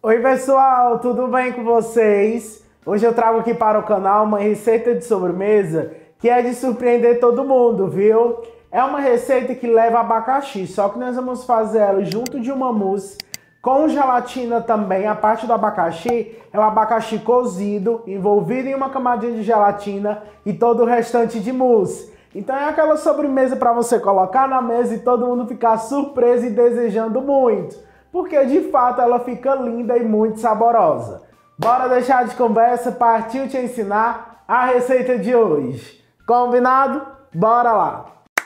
Oi pessoal, tudo bem com vocês? Hoje eu trago aqui para o canal uma receita de sobremesa que é de surpreender todo mundo, viu? É uma receita que leva abacaxi, só que nós vamos fazer ela junto de uma mousse com gelatina também. A parte do abacaxi é o abacaxi cozido, envolvido em uma camadinha de gelatina e todo o restante de mousse. Então é aquela sobremesa para você colocar na mesa e todo mundo ficar surpreso e desejando muito. Porque de fato ela fica linda e muito saborosa. Bora deixar de conversa, partiu te ensinar a receita de hoje. Combinado? Bora lá!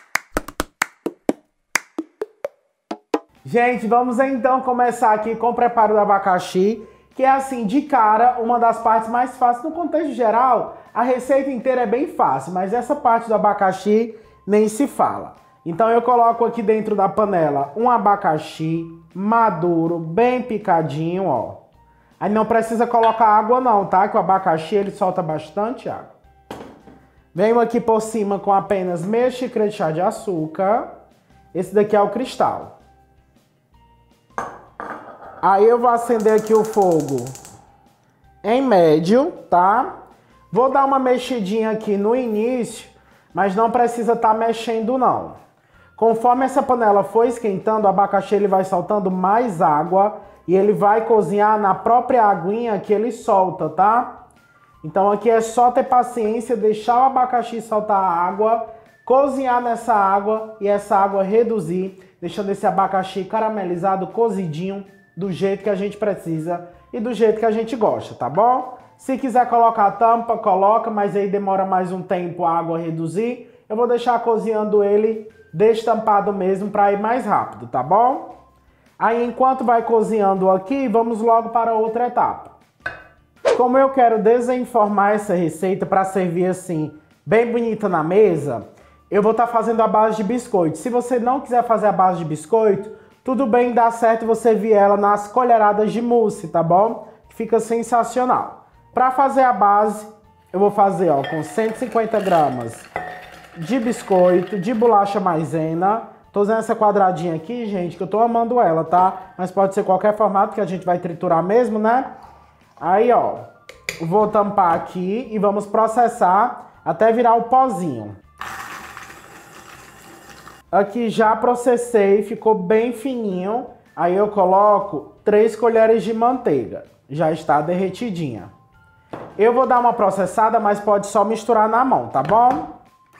Gente, vamos então começar aqui com o preparo do abacaxi, que é assim, de cara, uma das partes mais fáceis. No contexto geral, a receita inteira é bem fácil, mas essa parte do abacaxi nem se fala. Então eu coloco aqui dentro da panela um abacaxi maduro, bem picadinho, ó. Aí não precisa colocar água não, tá? Que o abacaxi ele solta bastante água. Venho aqui por cima com apenas meia xícara de chá de açúcar. Esse daqui é o cristal. Aí eu vou acender aqui o fogo em médio, tá? Vou dar uma mexidinha aqui no início, mas não precisa estar mexendo não. Conforme essa panela for esquentando, o abacaxi ele vai soltando mais água e ele vai cozinhar na própria aguinha que ele solta, tá? Então aqui é só ter paciência, deixar o abacaxi soltar a água, cozinhar nessa água e essa água reduzir, deixando esse abacaxi caramelizado, cozidinho, do jeito que a gente precisa e do jeito que a gente gosta, tá bom? Se quiser colocar a tampa, coloca, mas aí demora mais um tempo a água reduzir. Eu vou deixar cozinhando ele destampado mesmo para ir mais rápido, tá bom? Aí enquanto vai cozinhando aqui, vamos logo para outra etapa. Como eu quero desenformar essa receita para servir assim, bem bonita na mesa, eu vou estar fazendo a base de biscoito. Se você não quiser fazer a base de biscoito, tudo bem, dá certo você vir ela nas colheradas de mousse, tá bom? Fica sensacional. Para fazer a base, eu vou fazer ó, com 150 gramas de biscoito, de bolacha maisena. Tô usando essa quadradinha aqui, gente, que eu tô amando ela, tá? Mas pode ser qualquer formato que a gente vai triturar mesmo, né? Aí, ó, vou tampar aqui e vamos processar até virar o pozinho. Aqui já processei, ficou bem fininho. Aí eu coloco 3 colheres de manteiga. Já está derretidinha. Eu vou dar uma processada, mas pode só misturar na mão, tá bom?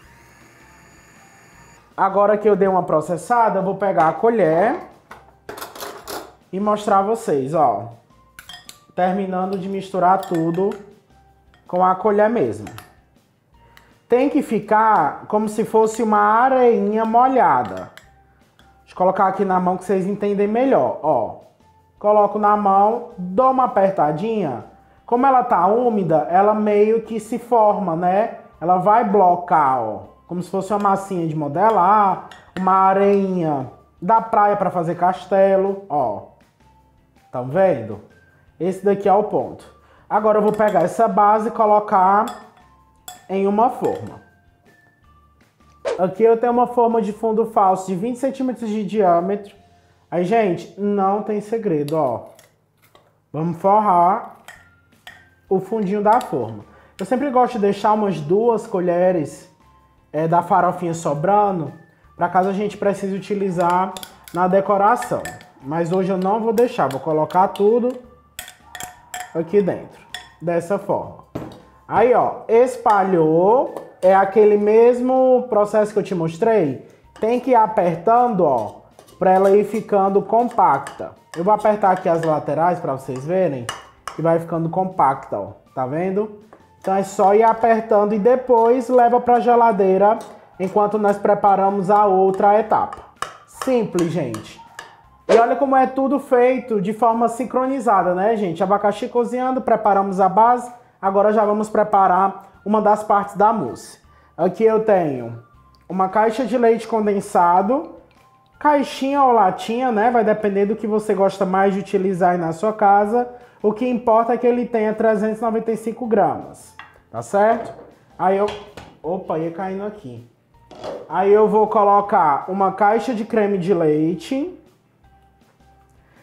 Agora que eu dei uma processada, eu vou pegar a colher e mostrar a vocês, ó. Terminando de misturar tudo com a colher mesmo. Tem que ficar como se fosse uma areinha molhada. Deixa eu colocar aqui na mão que vocês entendem melhor, ó. Coloco na mão, dou uma apertadinha. Como ela tá úmida, ela meio que se forma, né? Ela vai blocar, ó. Como se fosse uma massinha de modelar, uma areinha da praia para fazer castelo, ó. Estão vendo? Esse daqui é o ponto. Agora eu vou pegar essa base e colocar em uma forma. Aqui eu tenho uma forma de fundo falso de 20 centímetros de diâmetro. Aí, gente, não tem segredo, ó. Vamos forrar o fundinho da forma. Eu sempre gosto de deixar umas 2 colheres da farofinha sobrando, para caso a gente precise utilizar na decoração. Mas hoje eu não vou deixar, vou colocar tudo aqui dentro, dessa forma. Aí, ó, espalhou, é aquele mesmo processo que eu te mostrei. Tem que ir apertando, ó, para ela ir ficando compacta. Eu vou apertar aqui as laterais para vocês verem que vai ficando compacta, ó, tá vendo? Então é só ir apertando e depois leva para a geladeira enquanto nós preparamos a outra etapa. Simples, gente. E olha como é tudo feito de forma sincronizada, né, gente? Abacaxi cozinhando, preparamos a base. Agora já vamos preparar uma das partes da mousse. Aqui eu tenho uma caixa de leite condensado, caixinha ou latinha, né? Vai depender do que você gosta mais de utilizar aí na sua casa. O que importa é que ele tenha 395 gramas, tá certo? Aí eu... Opa, ia caindo aqui. Aí eu vou colocar uma caixa de creme de leite.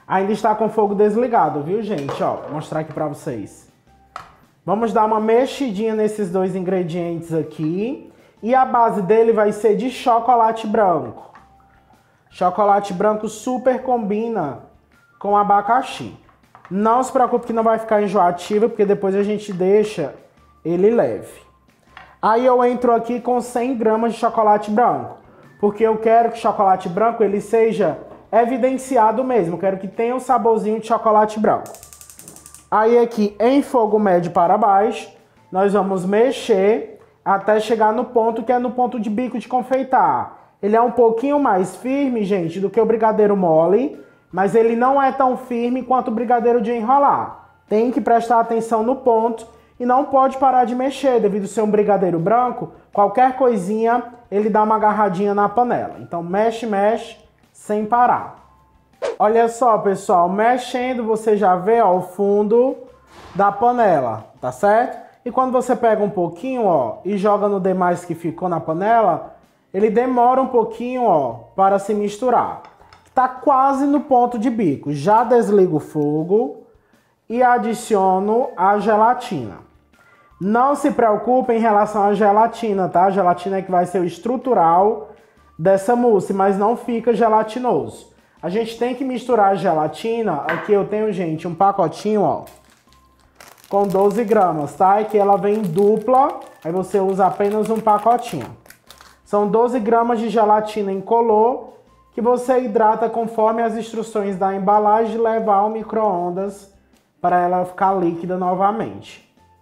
Ainda está com o fogo desligado, viu, gente? Ó, vou mostrar aqui pra vocês. Vamos dar uma mexidinha nesses dois ingredientes aqui. E a base dele vai ser de chocolate branco. Chocolate branco super combina com abacaxi. Não se preocupe que não vai ficar enjoativo, porque depois a gente deixa ele leve. Aí eu entro aqui com 100 gramas de chocolate branco, porque eu quero que o chocolate branco ele seja evidenciado mesmo. Eu quero que tenha um saborzinho de chocolate branco. Aí aqui em fogo médio para baixo, nós vamos mexer até chegar no ponto que é no ponto de bico de confeitar. Ele é um pouquinho mais firme, gente, do que o brigadeiro mole, mas ele não é tão firme quanto o brigadeiro de enrolar. Tem que prestar atenção no ponto e não pode parar de mexer, devido a ser um brigadeiro branco, qualquer coisinha ele dá uma agarradinha na panela. Então mexe, mexe, sem parar. Olha só, pessoal, mexendo você já vê, ó, o fundo da panela, tá certo? E quando você pega um pouquinho, ó, e joga no demais que ficou na panela, ele demora um pouquinho, ó, para se misturar. Tá quase no ponto de bico. Já desligo o fogo e adiciono a gelatina. Não se preocupe em relação à gelatina, tá? A gelatina é que vai ser o estrutural dessa mousse, mas não fica gelatinoso. A gente tem que misturar a gelatina. Aqui eu tenho, gente, um pacotinho, ó, com 12 gramas, tá? E que ela vem dupla, aí você usa apenas um pacotinho. São 12 gramas de gelatina incolor, que você hidrata conforme as instruções da embalagem e leva ao micro-ondas para ela ficar líquida novamente.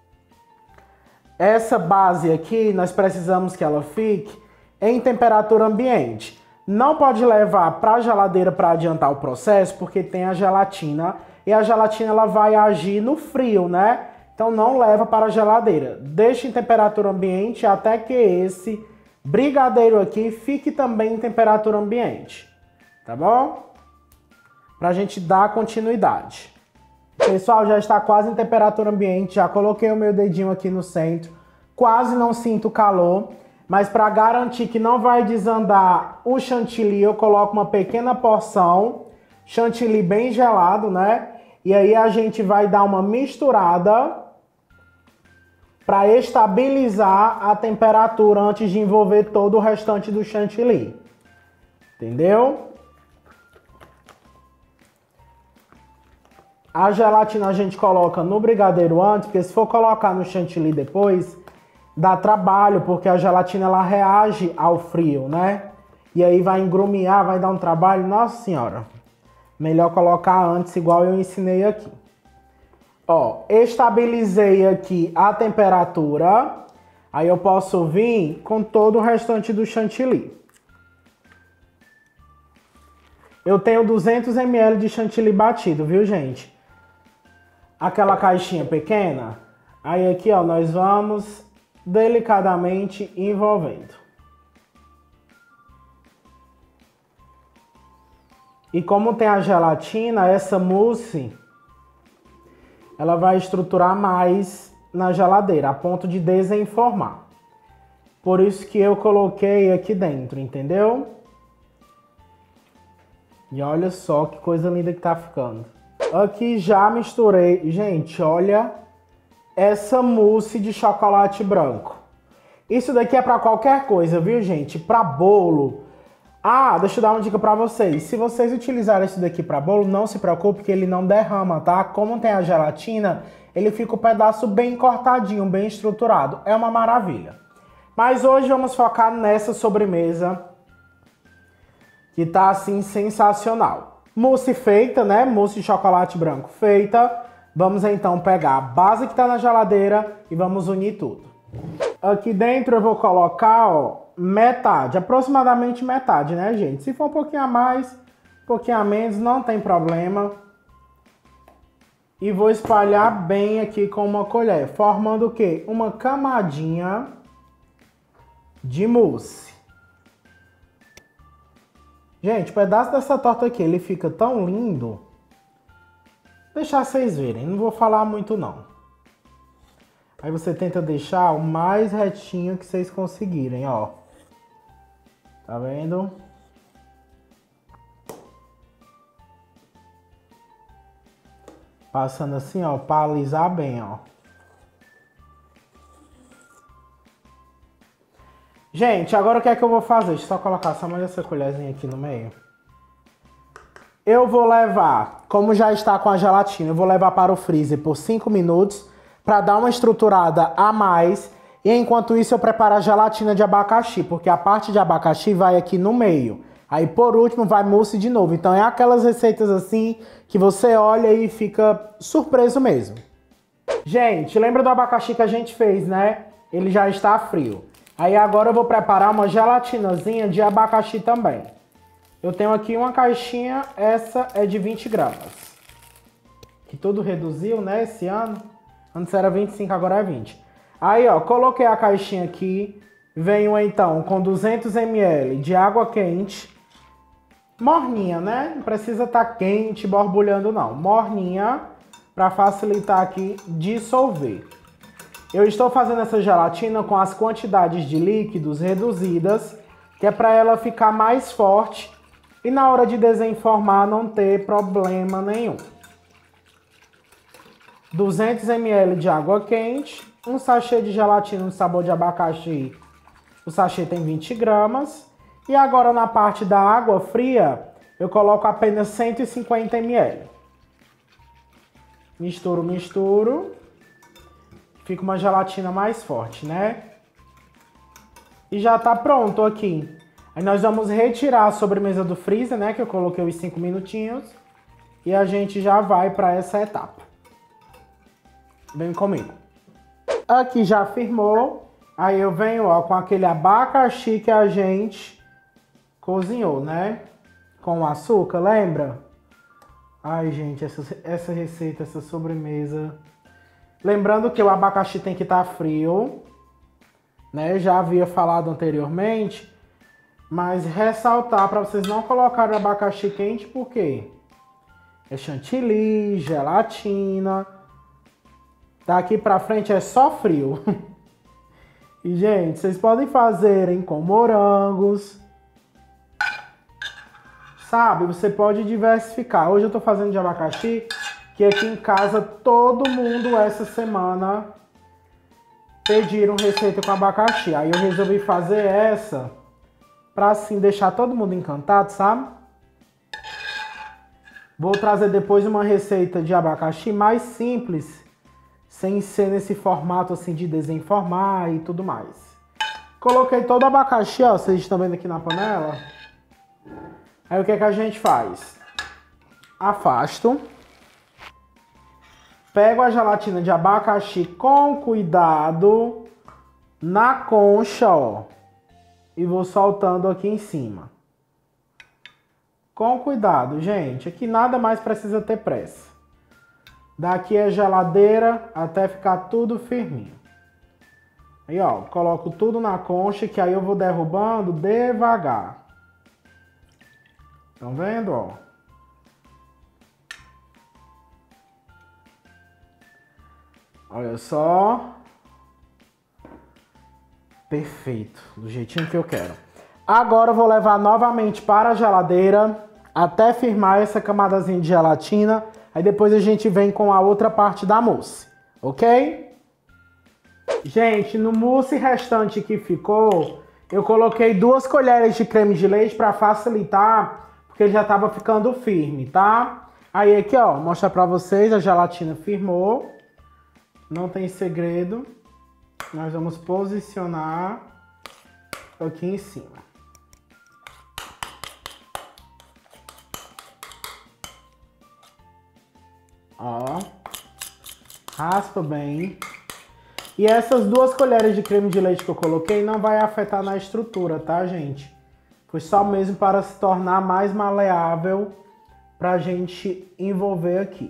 Essa base aqui, nós precisamos que ela fique em temperatura ambiente. Não pode levar para a geladeira para adiantar o processo, porque tem a gelatina e a gelatina ela vai agir no frio, né? Então não leva para a geladeira. Deixa em temperatura ambiente até que esse brigadeiro aqui fique também em temperatura ambiente, tá bom? Pra gente dar continuidade. Pessoal, já está quase em temperatura ambiente, já coloquei o meu dedinho aqui no centro, quase não sinto calor, mas para garantir que não vai desandar o chantilly, eu coloco uma pequena porção, chantilly bem gelado, né? E aí a gente vai dar uma misturada para estabilizar a temperatura antes de envolver todo o restante do chantilly. Entendeu? A gelatina a gente coloca no brigadeiro antes, porque se for colocar no chantilly depois, dá trabalho, porque a gelatina ela reage ao frio, né? E aí vai engrumear, vai dar um trabalho, nossa senhora. Melhor colocar antes, igual eu ensinei aqui. Ó, estabilizei aqui a temperatura, aí eu posso vir com todo o restante do chantilly. Eu tenho 200 ml de chantilly batido, viu, gente? Aquela caixinha pequena, aí aqui, ó, nós vamos delicadamente envolvendo. E como tem a gelatina, essa mousse, ela vai estruturar mais na geladeira, a ponto de desenformar. Por isso que eu coloquei aqui dentro, entendeu? E olha só que coisa linda que tá ficando. Aqui já misturei. Gente, olha essa mousse de chocolate branco. Isso daqui é para qualquer coisa, viu, gente? Para bolo. Ah, deixa eu dar uma dica para vocês. Se vocês utilizarem isso daqui para bolo, não se preocupe que ele não derrama, tá? Como tem a gelatina, ele fica o pedaço bem cortadinho, bem estruturado. É uma maravilha. Mas hoje vamos focar nessa sobremesa que tá assim sensacional. Mousse feita, né? Mousse de chocolate branco feita. Vamos então pegar a base que tá na geladeira e vamos unir tudo. Aqui dentro eu vou colocar, ó, metade, aproximadamente metade, né, gente? Se for um pouquinho a mais, um pouquinho a menos, não tem problema. E vou espalhar bem aqui com uma colher, formando o quê? Uma camadinha de mousse. Gente, o pedaço dessa torta aqui, ele fica tão lindo. Vou deixar vocês verem, não vou falar muito não. Aí você tenta deixar o mais retinho que vocês conseguirem, ó. Tá vendo? Passando assim, ó, pra alisar bem, ó. Gente, agora o que é que eu vou fazer? Deixa eu só colocar só mais essa colherzinha aqui no meio. Eu vou levar, como já está com a gelatina, eu vou levar para o freezer por 5 minutos para dar uma estruturada a mais. E enquanto isso eu preparo a gelatina de abacaxi, porque a parte de abacaxi vai aqui no meio. Aí por último vai mousse de novo. Então é aquelas receitas assim que você olha e fica surpreso mesmo. Gente, lembra do abacaxi que a gente fez, né? Ele já está frio. Aí agora eu vou preparar uma gelatinazinha de abacaxi também. Eu tenho aqui uma caixinha, essa é de 20 gramas. Que tudo reduziu, né, esse ano. Antes era 25, agora é 20. Aí, ó, coloquei a caixinha aqui. Venho então com 200 ml de água quente. Morninha, né? Não precisa estar quente, borbulhando não. Morninha, para facilitar aqui dissolver. Eu estou fazendo essa gelatina com as quantidades de líquidos reduzidas, que é para ela ficar mais forte e na hora de desenformar não ter problema nenhum. 200 ml de água quente, um sachê de gelatina no sabor de abacaxi, o sachê tem 20 gramas. E agora na parte da água fria, eu coloco apenas 150 ml. Misturo, misturo. Fica uma gelatina mais forte, né? E já tá pronto aqui. Aí nós vamos retirar a sobremesa do freezer, né? Que eu coloquei os 5 minutinhos. E a gente já vai para essa etapa. Vem comigo. Aqui já firmou. Aí eu venho, ó, com aquele abacaxi que a gente cozinhou, né? Com açúcar, lembra? Ai, gente, essa receita, essa sobremesa... Lembrando que o abacaxi tem que estar frio, né? Eu já havia falado anteriormente, mas ressaltar para vocês não colocarem o abacaxi quente, porque é chantilly, gelatina. Daqui para frente é só frio. E, gente, vocês podem fazerem com morangos. Sabe, você pode diversificar. Hoje eu tô fazendo de abacaxi, que aqui em casa todo mundo essa semana pediram receita com abacaxi. Aí eu resolvi fazer essa pra assim deixar todo mundo encantado, sabe? Vou trazer depois uma receita de abacaxi mais simples, sem ser nesse formato assim de desenformar e tudo mais. Coloquei todo o abacaxi, ó, vocês estão vendo aqui na panela. Aí o que é que a gente faz? Afasto. Pego a gelatina de abacaxi com cuidado na concha, ó. E vou soltando aqui em cima. Com cuidado, gente. Aqui nada mais precisa ter pressa. Daqui é geladeira até ficar tudo firminho. Aí, ó, coloco tudo na concha, que aí eu vou derrubando devagar. Estão vendo, ó? Olha só. Perfeito, do jeitinho que eu quero. Agora eu vou levar novamente para a geladeira até firmar essa camadazinha de gelatina. Aí depois a gente vem com a outra parte da mousse, ok? Gente, no mousse restante que ficou, eu coloquei 2 colheres de creme de leite para facilitar, porque ele já estava ficando firme, tá? Aí aqui, ó, mostrar para vocês, a gelatina firmou. Não tem segredo. Nós vamos posicionar aqui em cima. Ó. Raspa bem. E essas 2 colheres de creme de leite que eu coloquei não vai afetar na estrutura, tá, gente? Foi só mesmo para se tornar mais maleável pra gente envolver aqui.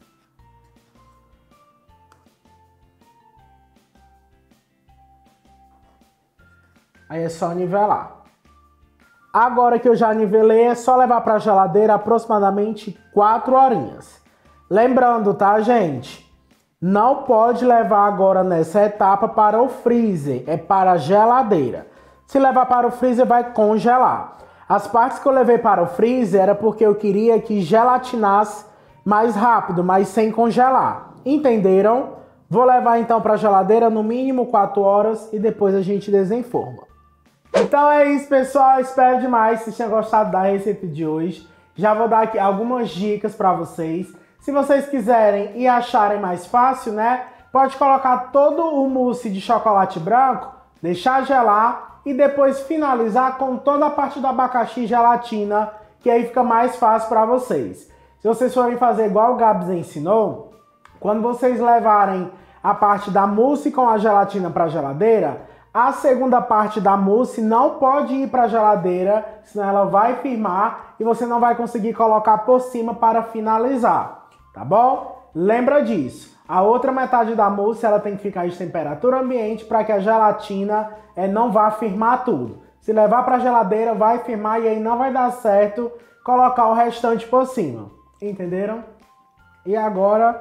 Aí é só nivelar. Agora que eu já nivelei, é só levar para a geladeira aproximadamente 4 horinhas. Lembrando, tá, gente? Não pode levar agora nessa etapa para o freezer, é para a geladeira. Se levar para o freezer, vai congelar. As partes que eu levei para o freezer era porque eu queria que gelatinasse mais rápido, mas sem congelar. Entenderam? Vou levar então para a geladeira no mínimo 4 horas e depois a gente desenforma. Então é isso, pessoal. Espero demais que vocês tenham gostado da receita de hoje. Já vou dar aqui algumas dicas para vocês. Se vocês quiserem e acharem mais fácil, né? Pode colocar todo o mousse de chocolate branco, deixar gelar e depois finalizar com toda a parte do abacaxi e gelatina, que aí fica mais fácil para vocês. Se vocês forem fazer igual o Gabs ensinou, quando vocês levarem a parte da mousse com a gelatina para a geladeira, a segunda parte da mousse não pode ir para a geladeira, senão ela vai firmar e você não vai conseguir colocar por cima para finalizar, tá bom? Lembra disso. A outra metade da mousse ela tem que ficar em temperatura ambiente para que a gelatina não vá firmar tudo. Se levar para a geladeira vai firmar e aí não vai dar certo colocar o restante por cima. Entenderam? E agora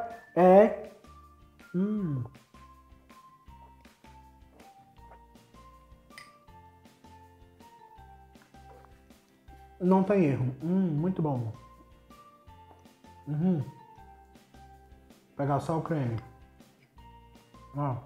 não tem erro. Muito bom. Pegar só o creme. Ó.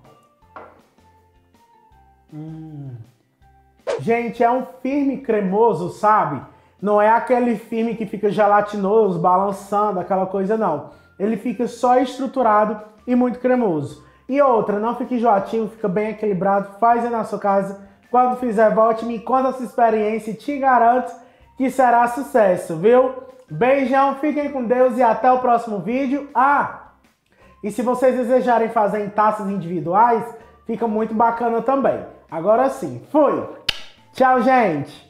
Gente, é um firme cremoso, sabe? Não é aquele firme que fica gelatinoso, balançando, aquela coisa não. Ele fica só estruturado e muito cremoso. E outra, não fica enjoativo, fica bem equilibrado. Faz aí na sua casa. Quando fizer, volte, me conta essa experiência e te garanto que será sucesso, viu? Beijão, fiquem com Deus e até o próximo vídeo. E se vocês desejarem fazer em taças individuais, fica muito bacana também. Agora sim, fui! Tchau, gente!